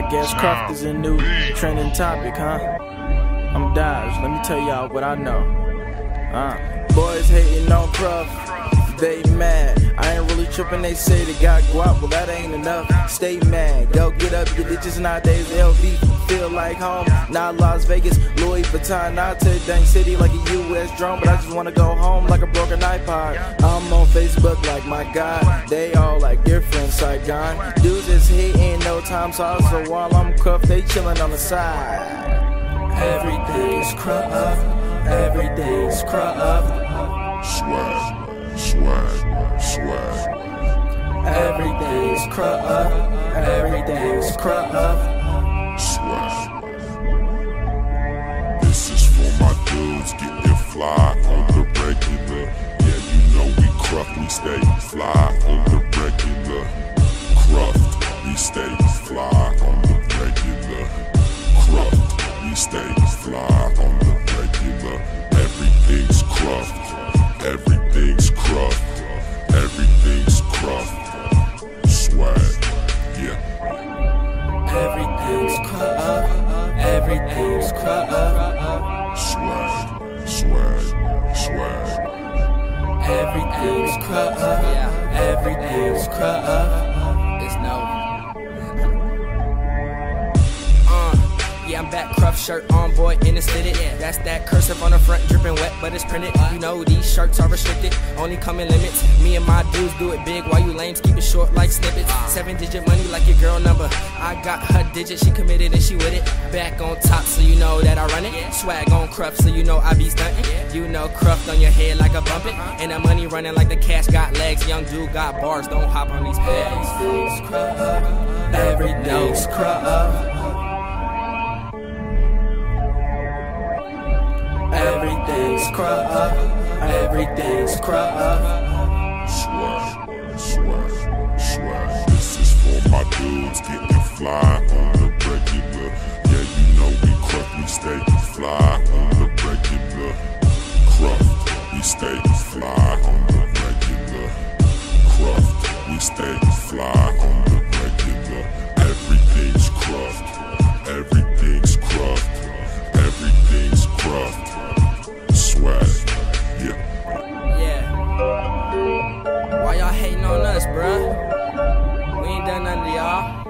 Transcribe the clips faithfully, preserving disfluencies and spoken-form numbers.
I guess Cruft is a new trending topic, huh? I'm Dodge, let me tell y'all what I know. Uh, boys hating on Cruft, they mad. I ain't really tripping, they say they got guap, well that ain't enough. Stay mad, go get up your ditches nowadays. L V feel like home, not Las Vegas, Louis Vuitton, not to Dang City like a U S drone. But I just wanna go home like a broken iPod. I'm on Facebook like my God, they all like different Saigon. Dudes is hitting no time sauce, so while I'm Cruft, they chillin' on the side. Everything's Cruft, everything's Cruft. Swag, swag, swag. Everything's Cruft, everything's Cruft. Swag. This is for my dudes getting fly on the regular. Yeah, you know we Cruft, we stay fly on the regular. Cruft, we stay fly on the regular. Cruft, we stay fly on the regular. Everything's Cruft, everything's Cruft, everything's Cruft. Swag, yeah. Everything's Cruft, everything's Cruft. Swag, swag, swag. Everything's Cruft, everything's Cruft. It's no. Uh, yeah, I'm back, Cruft shirt on, boy, in it's fitted. That's that cursive on the front, dripping wet, but it's printed. You know these shirts are restricted, only come in limits. Me and my dudes do it big, while you lames keep it short like snippets. Seven digit money like your girl number. I got her digit, she committed and she with it. Back on top, so you know that I run it. Swag on Cruft, so you know I be stunting. You know Cruft on your head like a bump it. And the money running like the cash got legs. Young dude got bars, don't hop on these pegs. Everything's Cruft, everything's Cruft. Everything's Cruft, everything's Cruft. Swag, swag, swag. This is for my dudes getting fly on the regular. Yeah, you know we Cruft, we stay fly on the regular. Cruft, we stay fly on the regular. Cruft, we stay fly on the regular. Everything's Cruft, everything's Cruft, everything's Cruft. Swag, yeah. Yeah. Why y'all hating on us, bruh? We ain't done nothing to y'all.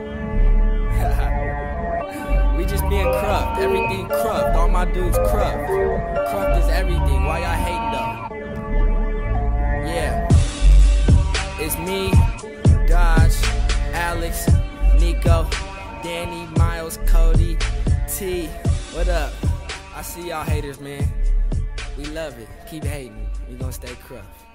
We just being Cruft. Everything Cruft. All my dudes Cruft. Cruft is everything. Why y'all hating though? Yeah. It's me, Dodge, Alex, Nico, Danny, Miles, Cody, T. What up? I see y'all haters, man. We love it. Keep hating. We gonna stay Cruft.